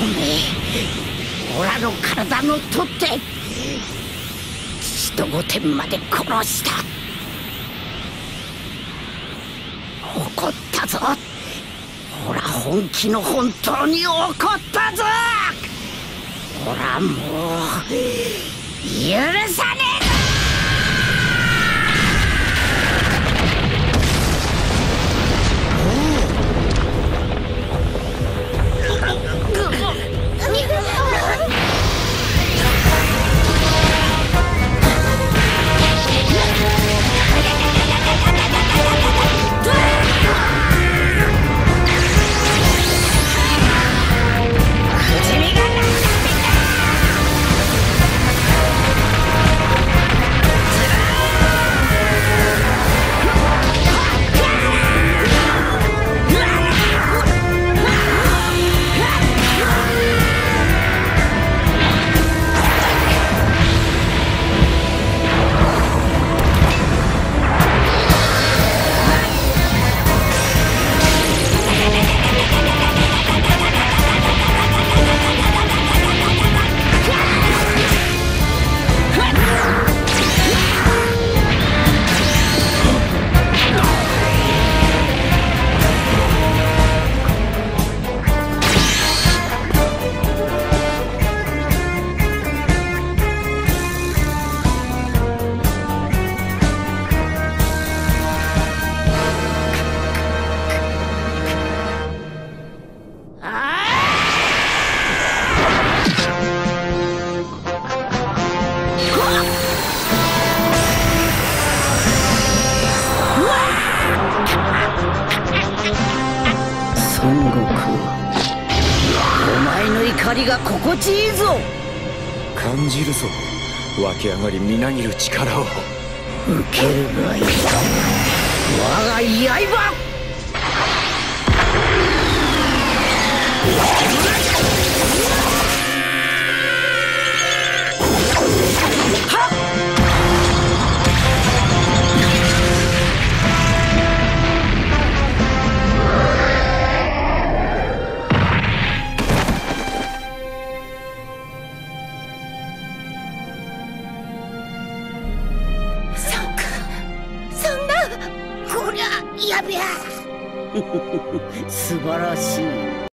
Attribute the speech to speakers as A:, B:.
A: オラの体の取って父と御殿まで殺した。怒ったぞ。オラ本気の本当に怒ったぞ。オラもう許さねえぞ。孫悟空、お前の怒りが心地いいぞ。
B: 感じるぞ、湧き上がりみなぎる力を。
A: 受けるがいい。我が刃。こりゃやべや。素晴らしい。